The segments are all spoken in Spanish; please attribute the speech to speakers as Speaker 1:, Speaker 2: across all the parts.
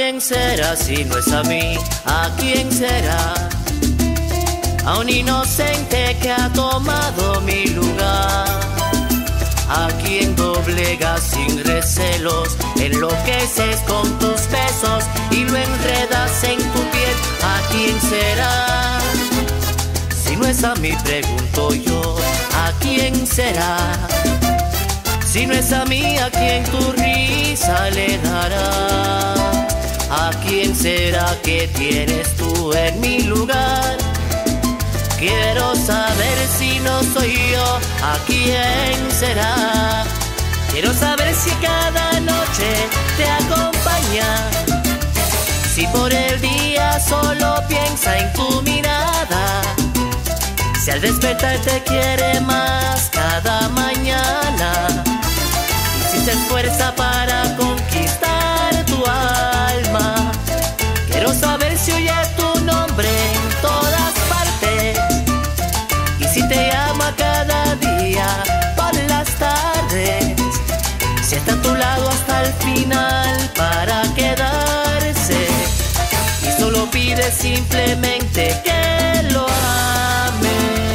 Speaker 1: quién será si no es a mí? ¿A quién será? A un inocente que ha tomado mi lugar. A quien doblegas sin recelos, enloqueces con tus besos y lo enredas en tu piel. ¿A quién será? Si no es a mí, pregunto yo, ¿a quién será? Si no es a mí, ¿a quién tu risa le dará? ¿A quién será que tienes tú en mi lugar? Quiero saber si no soy yo, ¿a quién será? Quiero saber si cada noche te acompaña, si por el día solo piensa en tu mirada, si al despertar te quiere más cada mañana, y si se esfuerza para conquistar tu alma. Quiero saber si oye tu nombre en todas partes, y si te llama cada día por las tardes, si está a tu lado hasta el final para quedarse, y solo pide simplemente que lo ames.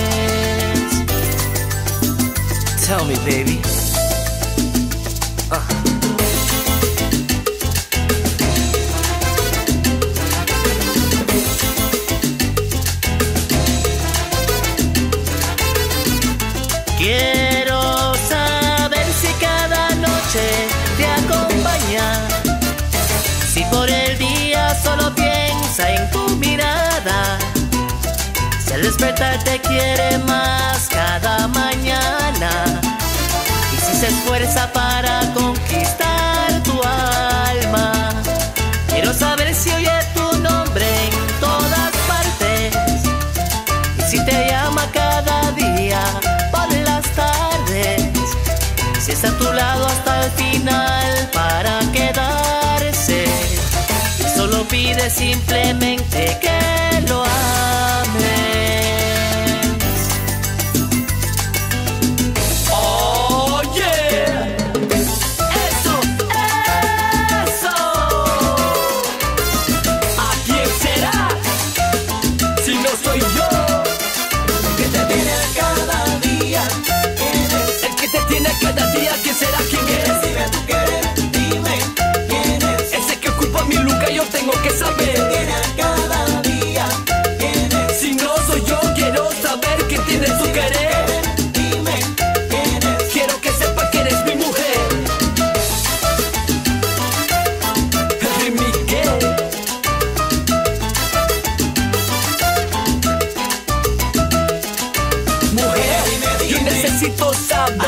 Speaker 1: Tell me, baby. Quiero saber si cada noche te acompaña, si por el día solo piensa en tu mirada, si al despertar te quiere más cada mañana, y si se esfuerza para conquistar tu alma. Quiero saber si oye tu nombre en todas partes, y si te llama cada día por las tardes, si está a tu lado hasta el final para quedarse, y solo pide simplemente que lo ames.
Speaker 2: Oh yeah, eso, eso. ¿A quién será si no soy yo? Que te tiene cada día. ¿Quién es? El que te tiene cada día. ¿Quién será? ¿Quién es?
Speaker 3: Dime tú quieres, dime quién es.
Speaker 2: Ese que ocupa mi lugar yo tengo que saber.
Speaker 3: Que te tiene cada día. ¿Quién es?
Speaker 2: Si no soy yo, quiero saber quién tiene su querer.
Speaker 3: Dime quién es.
Speaker 2: Quiero que sepa que eres mi mujer. Henry Miguel. Mujer, yo necesito saber